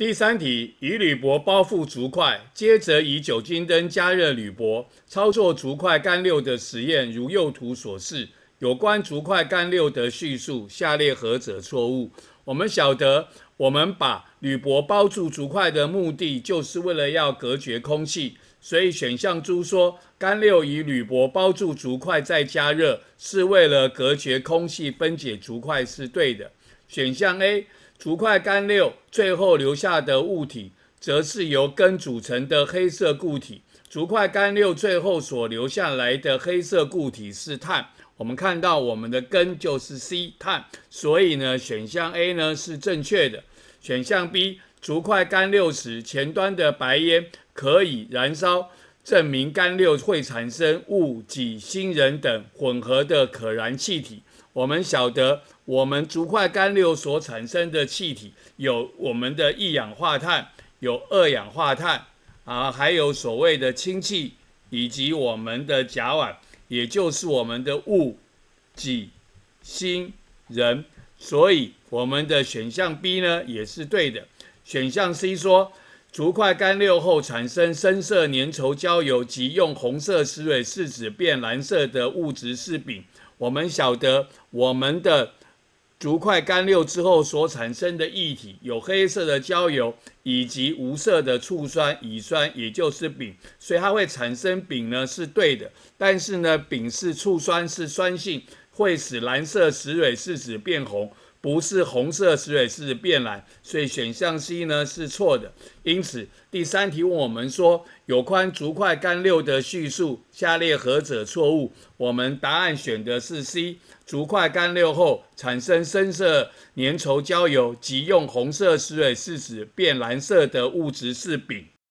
第三题，以铝箔包覆竹块，接着以酒精灯加热铝箔，操作竹块干馏的实验如右图所示。有关竹块干馏的叙述，下列何者错误？我们晓得，我们把铝箔包住竹块的目的，就是为了要隔绝空气，所以选项猪说干馏以铝箔包住竹块再加热，是为了隔绝空气分解竹块是对的。选项 A。竹块干馏最后留下的物体，则是由根组成的黑色固体。竹块干馏最后所留下来的黑色固体是碳。我们看到我们的根就是 C 碳，所以呢，选项 A 呢是正确的。选项 B， 竹块干馏时，前端的白烟可以燃烧，证明干馏会产生戊、己、辛、壬等混合的可燃气体。我们晓得，我们竹块干馏所产生的气体有我们的一氧化碳，有二氧化碳还有所谓的氢气，以及我们的甲烷，也就是我们的戊、己、辛、壬。所以我们的选项 B 呢也是对的。选项 C 说，竹块干馏后产生深色粘稠焦油及用红色石蕊试纸变蓝色的物质是丙。我们晓得，我们的竹块干馏之后所产生的液体有黑色的焦油以及无色的醋酸、乙酸，也就是丙，所以它会产生丙呢是对的。但是呢，丙是醋酸，是酸性，会使蓝色石蕊试纸变红，不是红色石蕊试纸变蓝，所以选项 C 呢是错的。因此，第三题问我们说，有关竹块干馏的叙述，下列何者错误？我们答案选的是 C， 竹块干馏后产生深色粘稠焦油及用红色石蕊试纸变蓝色的物质是丙。